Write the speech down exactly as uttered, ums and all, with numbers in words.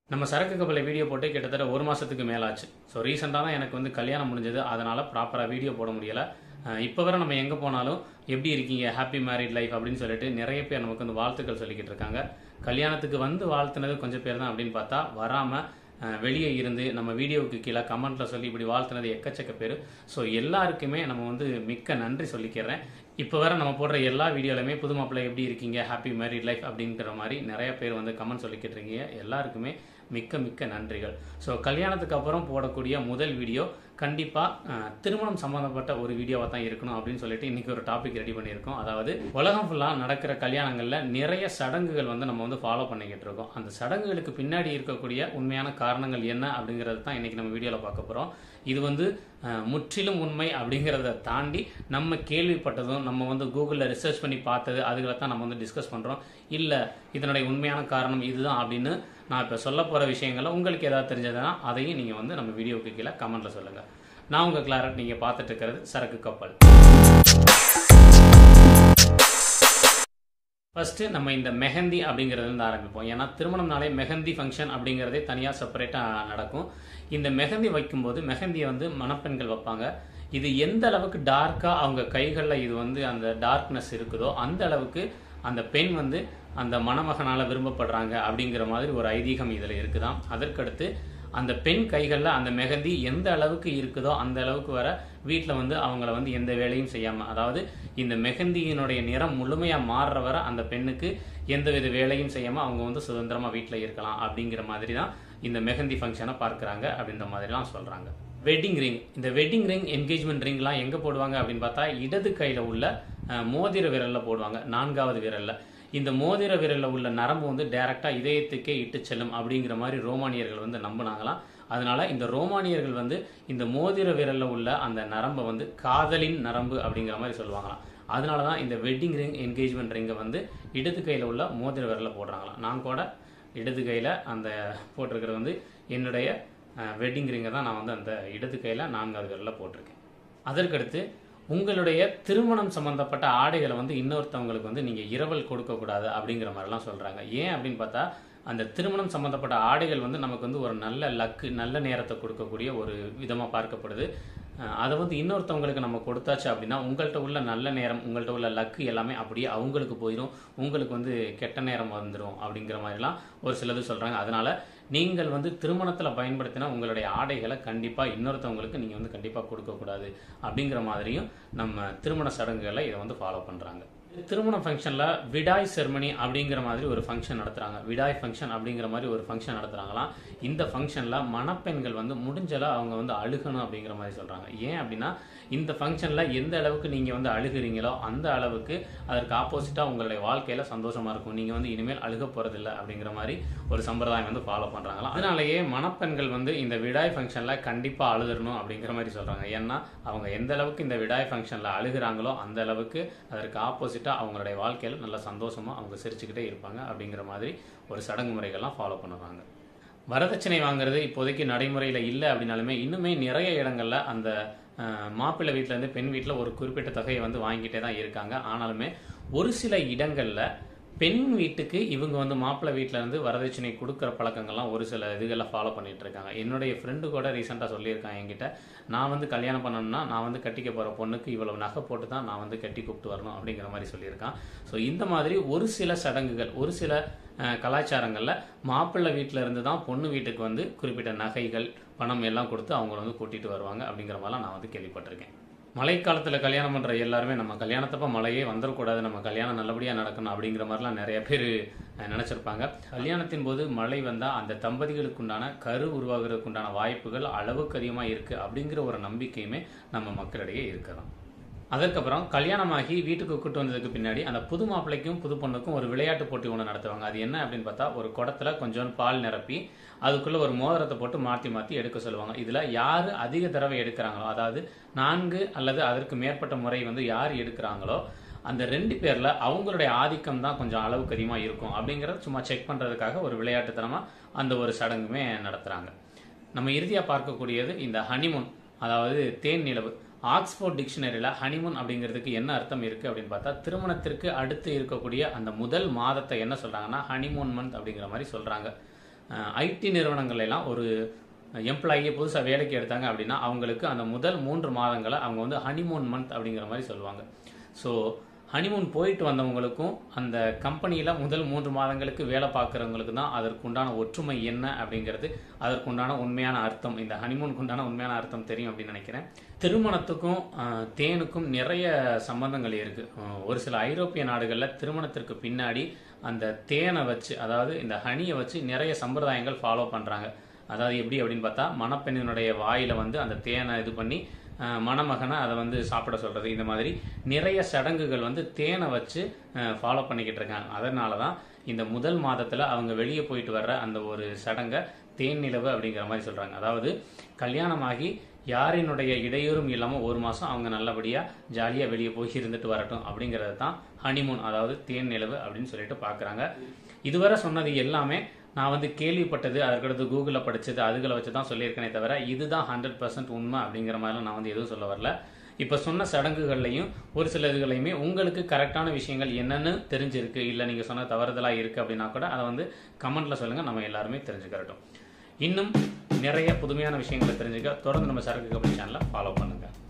நம்ம சரக்கு கப்பலை வீடியோ போட்டு கிட்டத்தட்ட ஒரு மாதத்துக்கு மேலாச்சு. ஸோ ரீசெண்டாக தான் எனக்கு வந்து கல்யாணம் முடிஞ்சது. அதனால் ப்ராப்பராக வீடியோ போட முடியலை. இப்போ வரை நம்ம எங்கே போனாலும் எப்படி இருக்கீங்க, ஹாப்பி மேரிட் லைஃப் அப்படின்னு சொல்லிட்டு நிறைய பேர் நமக்கு வந்து வாழ்த்துக்கள் சொல்லிக்கிட்டு இருக்காங்க. கல்யாணத்துக்கு வந்து வாழ்த்துனது கொஞ்சம் பேர் தான் அப்படின்னு பார்த்தா, வராமல் வெளியே இருந்து நம்ம வீடியோவுக்கு கீழே கமெண்ட்டில் சொல்லி இப்படி வாழ்த்துனது எக்கச்சக்க பேர். ஸோ எல்லாருக்குமே நம்ம வந்து மிக்க நன்றி சொல்லிக்கிறேன். இப்போ வர நம்ம போடுற எல்லா வீடியோலையுமே புது மாப்பிள்ளை எப்படி இருக்கீங்க, ஹாப்பி மேரிட் லைஃப் அப்படிங்கிற மாதிரி நிறைய பேர் வந்து கமெண்ட் சொல்லிக்கிட்டு இருக்கீங்க. எல்லாருக்குமே மிக்க மிக்க நன்றிகள். ஸோ கல்யாணத்துக்கு அப்புறம் போடக்கூடிய முதல் வீடியோ கண்டிப்பாக திருமணம் சம்மந்தப்பட்ட ஒரு வீடியோவாக தான் இருக்கணும் அப்படின்னு சொல்லிட்டு இன்றைக்கி ஒரு டாபிக் ரெடி பண்ணியிருக்கோம். அதாவது உலகம் ஃபுல்லாக நடக்கிற கல்யாணங்களில் நிறைய சடங்குகள் வந்து நம்ம வந்து ஃபாலோ பண்ணிக்கிட்டு இருக்கோம். அந்த சடங்குகளுக்கு பின்னாடி இருக்கக்கூடிய உண்மையான காரணங்கள் என்ன அப்படிங்கிறது தான் இன்றைக்கி நம்ம வீடியோவில் பார்க்க போகிறோம். இது வந்து முற்றிலும் உண்மை அப்படிங்கிறத தாண்டி நம்ம கேள்விப்பட்டதும் நம்ம வந்து கூகுளில் ரிசர்ச் பண்ணி பார்த்தது அதுகளை தான் நம்ம வந்து டிஸ்கஸ் பண்ணுறோம். இல்லை இதனுடைய உண்மையான காரணம் இதுதான் அப்படின்னு நான் இப்போ சொல்ல போகிற விஷயங்களை உங்களுக்கு ஏதாவது தெரிஞ்சதுன்னா அதையும் நீங்கள் வந்து நம்ம வீடியோவுக்கு கீழே கமெண்ட்டில் சொல்லுங்கள். நான் உங்கள் கிளாரட், நீங்கள் பார்த்துட்டு இருக்கிறது சரக்கு கப்பல். ஃபர்ஸ்ட் நம்ம இந்த மெஹந்தி அப்படிங்கிறது வந்து ஆரம்பிப்போம். ஏன்னா திருமணம்னாலே மெஹந்தி ஃபங்க்ஷன் அப்படிங்கிறதே தனியாக செப்பரேட்டாக நடக்கும். இந்த மெஹந்தி வைக்கும்போது மெஹந்தியை வந்து மணப்பெண்கள் வைப்பாங்க. இது எந்த அளவுக்கு டார்க்காக அவங்க கைகளில் இது வந்து அந்த டார்க்னஸ் இருக்குதோ அந்த அளவுக்கு அந்த பெண் வந்து அந்த மணமகனால் விரும்பப்படுறாங்க அப்படிங்கிற மாதிரி ஒரு ஐதீகம் இதில் இருக்குதான். அதற்கடுத்து அந்த பெண் கைகளில் அந்த மெஹந்தி எந்த அளவுக்கு இருக்குதோ அந்த அளவுக்கு வர வீட்டில் வந்து அவங்கள வந்து எந்த வேலையும் செய்யாமல், அதாவது இந்த மெஹந்தியினுடைய நிறம் முழுமையாக மாறுற வர அந்த பெண்ணுக்கு எந்தவித வேலையும் செய்யாமல் அவங்க வந்து சுதந்திரமாக வீட்டில் இருக்கலாம் அப்படிங்கிற மாதிரி தான் இந்த மெஹந்தி ஃபங்க்ஷனை பார்க்குறாங்க அப்படின்ற மாதிரிலாம் சொல்கிறாங்க. வெட்டிங் ரிங், இந்த வெட்டிங் ரிங் என்கேஜ்மெண்ட் ரிங்லாம் எங்கே போடுவாங்க அப்படின்னு பார்த்தா இடது கையில் உள்ள மோதிர விரலில் போடுவாங்க, நான்காவது விரலில். இந்த மோதிர விரலில் உள்ள நரம்பு வந்து டைரெக்டாக இதயத்துக்கே இட்டு செல்லும் அப்படிங்கிற மாதிரி ரோமானியர்கள் வந்து நம்பினாங்களாம். அதனால இந்த ரோமானியர்கள் வந்து இந்த மோதிர விரலில் உள்ள அந்த நரம்பை வந்து காதலின் நரம்பு அப்படிங்கிற மாதிரி சொல்லுவாங்களாம். அதனால தான் இந்த வெட்டிங் ரிங் என்கேஜ்மெண்ட் ரிங்கை வந்து இடது கையில் உள்ள மோதிர விரலில் போடுறாங்களாம். நான் கூட இடது கையில் அந்த போட்டிருக்கிறது வந்து என்னுடைய வெட்டிங் ரிங்கை தான் நான் வந்து அந்த இடது கையில் நான்காவது விரலில் போட்டிருக்கேன். அதற்கடுத்து உங்களுடைய திருமணம் சம்பந்தப்பட்ட ஆடைகளை வந்து இன்னொருத்தவங்களுக்கு வந்து நீங்கள் இரவல் கொடுக்கக்கூடாது அப்படிங்கிற மாதிரிலாம் சொல்கிறாங்க. ஏன் அப்படின்னு பார்த்தா, அந்த திருமணம் சம்மந்தப்பட்ட ஆடைகள் வந்து நமக்கு வந்து ஒரு நல்ல லக்கு, நல்ல நேரத்தை கொடுக்கக்கூடிய ஒரு விதமாக பார்க்கப்படுது. அதை வந்து இன்னொருத்தவங்களுக்கு நம்ம கொடுத்தாச்சு அப்படின்னா உங்கள்கிட்ட உள்ள நல்ல நேரம், உங்கள்கிட்ட உள்ள லக்கு எல்லாமே அப்படியே அவங்களுக்கு போயிடும், உங்களுக்கு வந்து கெட்ட நேரம் வந்துடும் அப்படிங்கிற மாதிரிலாம் ஒரு சிலது சொல்கிறாங்க. அதனால் நீங்கள் வந்து திருமணத்தில் பயன்படுத்தினா உங்களுடைய ஆடைகளை கண்டிப்பாக இன்னொருத்தவங்களுக்கு நீங்கள் வந்து கண்டிப்பாக கொடுக்கக்கூடாது அப்படிங்கிற மாதிரியும் நம்ம திருமண சடங்குகளை இதை வந்து ஃபாலோ பண்ணுறாங்க. திருமண ஃபங்க்ஷனில் விடாய் செர்மனி அப்படிங்கிற மாதிரி ஒரு ஃபங்க்ஷன் நடத்துகிறாங்க. விடாய் ஃபங்க்ஷன் அப்படிங்கிற மாதிரி ஒரு ஃபங்க்ஷன் நடத்துகிறாங்களாம். இந்த ஃபங்க்ஷனில் மணப்பெண்கள் வந்து முடிஞ்சளவு அவங்க வந்து அழுகணும் அப்படிங்கிற மாதிரி சொல்கிறாங்க. ஏன் அப்படின்னா, இந்த ஃபங்க்ஷனில் எந்த அளவுக்கு நீங்கள் வந்து அழுகிறீங்களோ அந்த அளவுக்கு அதற்கு ஆப்போசிட்டாக உங்களுடைய வாழ்க்கையில் சந்தோஷமாக இருக்கும். நீங்கள் வந்து இனிமேல் அழுக போகிறதில்ல அப்படிங்கிற மாதிரி ஒரு சம்பிரதாயம் வந்து ஃபாலோ பண்ணுறாங்களாம். அதனாலேயே மணப்பெண்கள் வந்து இந்த விடாய் ஃபங்க்ஷனில் கண்டிப்பாக அழுதுறணும் அப்படிங்கிற மாதிரி சொல்கிறாங்க. ஏன்னா அவங்க எந்த அளவுக்கு இந்த விடாய் ஃபங்க்ஷனில் அழுகிறாங்களோ அந்த அளவுக்கு அதற்கு ஆப்போசிட்டாக அவங்களுடைய வாழ்க்கையில் நல்ல சந்தோஷமாக அவங்க சிரிச்சுக்கிட்டே இருப்பாங்க அப்படிங்கிற மாதிரி ஒரு சடங்கு முறைகள்லாம் ஃபாலோ பண்ணுவாங்க. வரதட்சணை வாங்குறது இப்போதைக்கு நடைமுறையில் இல்லை அப்படின்னாலுமே இன்னுமே நிறைய இடங்களில் அந்த மாப்பிள்ளை வீட்டிலேருந்து பெண் வீட்டில் ஒரு குறிப்பிட்ட தொகையை வந்து வாங்கிட்டே தான் இருக்காங்க. ஆனாலுமே ஒரு சில இடங்களில் பெண் வீட்டுக்கு இவங்க வந்து மாப்பிள்ளை வீட்டில் இருந்து வரதட்சணை கொடுக்குற பழக்கங்கள்லாம் ஒரு சில இதுகளில் ஃபாலோ பண்ணிகிட்டு இருக்காங்க. என்னுடைய ஃப்ரெண்டு கூட ரீசெண்டாக சொல்லியிருக்காங்க என்கிட்ட, நான் வந்து கல்யாணம் பண்ணணும்னா நான் வந்து கட்டிக்க போகிற பொண்ணுக்கு இவ்வளவு நகை போட்டு தான் நான் வந்து கட்டி கூப்பிட்டு வரணும் அப்படிங்கிற மாதிரி சொல்லியிருக்கான். ஸோ இந்த மாதிரி ஒரு சில சடங்குகள், ஒரு சில கலாச்சாரங்களில் மாப்பிள்ளை வீட்டில் இருந்து தான் பொண்ணு வீட்டுக்கு வந்து குறிப்பிட்ட நகைகள், பணம் எல்லாம் கொடுத்து அவங்கள வந்து கூட்டிகிட்டு வருவாங்க அப்படிங்கிற மாதிரிலாம் நான் வந்து கேள்விப்பட்டிருக்கேன். மழைக்காலத்தில் கல்யாணம் பண்ணுற எல்லாருமே நம்ம கல்யாணத்தப்போ மழையே வந்துடக்கூடாது, நம்ம கல்யாணம் நல்லபடியாக நடக்கணும் அப்படிங்கிற மாதிரிலாம் நிறைய பேர் நினச்சிருப்பாங்க. கல்யாணத்தின் போது மழை வந்தால் அந்த தம்பதிகளுக்குண்டான கரு உருவாகிறதுக்குண்டான வாய்ப்புகள் அளவுக்கு அதிகமாக இருக்குது அப்படிங்கிற ஒரு நம்பிக்கையுமே நம்ம மக்களிடையே இருக்கலாம். அதுக்கப்புறம் கல்யாணமாகி வீட்டுக்கு கூட்டு வந்ததுக்கு பின்னாடி அந்த புது மாப்பிள்ளைக்கும் புது பொண்ணுக்கும் ஒரு விளையாட்டு போட்டி ஒன்று நடத்துவாங்க. அது என்ன அப்படின்னு பார்த்தா, ஒரு குடத்துல கொஞ்சம் பால் நிரப்பி அதுக்குள்ளே ஒரு மோதிரத்தை போட்டு மாற்றி மாற்றி எடுக்க சொல்லுவாங்க. இதில் யார் அதிக தடவை எடுக்கிறாங்களோ, அதாவது நான்கு அல்லது அதற்கு மேற்பட்ட முறை வந்து யார் எடுக்கிறாங்களோ அந்த ரெண்டு பேரில் அவங்களுடைய ஆதிக்கம் தான் கொஞ்சம் அளவுக்கு அதிகமாக இருக்கும் அப்படிங்கிறத சும்மா செக் பண்ணுறதுக்காக ஒரு விளையாட்டுத்தனமாக அந்த ஒரு சடங்குமே நடத்துகிறாங்க. நம்ம இறுதியாக பார்க்கக்கூடியது இந்த ஹனிமூன், அதாவது தேன் நிலவு. ஆக்ஸ்போர்ட் டிக்ஷனரியில் ஹனிமூன் அப்படிங்கிறதுக்கு என்ன அர்த்தம் இருக்குது அப்படின்னு பார்த்தா, திருமணத்திற்கு அடுத்து இருக்கக்கூடிய அந்த முதல் மாதத்தை என்ன சொல்கிறாங்கன்னா ஹனிமூன் மந்த் அப்படிங்கிற மாதிரி சொல்கிறாங்க. ஐடி நிறுவனங்கள் எல்லாம் ஒரு எம்ப்ளாயியை புதுசாக வேலைக்கு எடுத்தாங்க அப்படின்னா அவங்களுக்கு அந்த முதல் மூன்று மாதங்களை அவங்க வந்து ஹனிமூன் மந்த் அப்படிங்கிற மாதிரி சொல்லுவாங்க. ஸோ ஹனிமூன் போயிட்டு வந்தவங்களுக்கும் அந்த கம்பெனியில் முதல் மூன்று மாதங்களுக்கு வேலை பார்க்குறவங்களுக்கு தான் அதற்குண்டான ஒற்றுமை என்ன அப்படிங்கிறது, அதற்குண்டான உண்மையான அர்த்தம், இந்த ஹனிமூனுக்கு உண்டான உண்மையான அர்த்தம் தெரியும் அப்படின்னு நினைக்கிறேன். திருமணத்துக்கும் தேனுக்கும் நிறைய சம்பந்தங்கள் இருக்குது. ஒரு சில ஐரோப்பிய நாடுகளில் திருமணத்திற்கு பின்னாடி அந்த தேனை வச்சு, அதாவது இந்த ஹனியை வச்சு நிறைய சம்பிரதாயங்கள் ஃபாலோ பண்ணுறாங்க. அதாவது எப்படி அப்படின்னு பார்த்தா, மணப்பெண்ணினுடைய வாயில் வந்து அந்த தேனை இது பண்ணி மணமகனை அதை வந்து சாப்பிட சொல்கிறது, இந்த மாதிரி நிறைய சடங்குகள் வந்து தேனை வச்சு ஃபாலோ பண்ணிக்கிட்டு இருக்காங்க. அதனால தான் இந்த முதல் மாதத்தில் அவங்க வெளியே போயிட்டு வர்ற அந்த ஒரு சடங்கை தேன் நிலவு அப்படிங்கிற மாதிரி சொல்கிறாங்க. அதாவது கல்யாணமாகி யாரினுடைய இடையூறும் இல்லாமல் ஒரு மாதம் அவங்க நல்லபடியாக ஜாலியாக வெளியே போய் இருந்துட்டு வரட்டும் அப்படிங்கிறது தான் ஹனிமூன், அதாவது தேன் நிலவு அப்படின்னு சொல்லிட்டு பார்க்குறாங்க. இதுவரை சொன்னது எல்லாமே நான் வந்து கேள்விப்பட்டது, அதற்கடுத்து கூகுளில் படித்தது, அதுகளை வச்சு தான் சொல்லியிருக்கேனே தவிர இதுதான் ஹண்ட்ரட் பர்சன்ட் உண்மை அப்படிங்கிற மாதிரிலாம் நான் வந்து எதுவும் சொல்ல வரல. இப்போ சொன்ன சடங்குகள்லையும் ஒரு சில இதுகளையுமே உங்களுக்கு கரெக்டான விஷயங்கள் என்னென்னு தெரிஞ்சிருக்கு, இல்லை நீங்கள் சொன்ன தவறுதலாக இருக்குது அப்படின்னா கூட அதை வந்து கமெண்ட்டில் சொல்லுங்கள், நம்ம எல்லாருமே தெரிஞ்சுக்கிறட்டும். இன்னும் நிறைய புதுமையான விஷயங்களை தெரிஞ்சுக்க தொடர்ந்து நம்ம சரக்கு கபடி சேனலை ஃபாலோ பண்ணுங்கள்.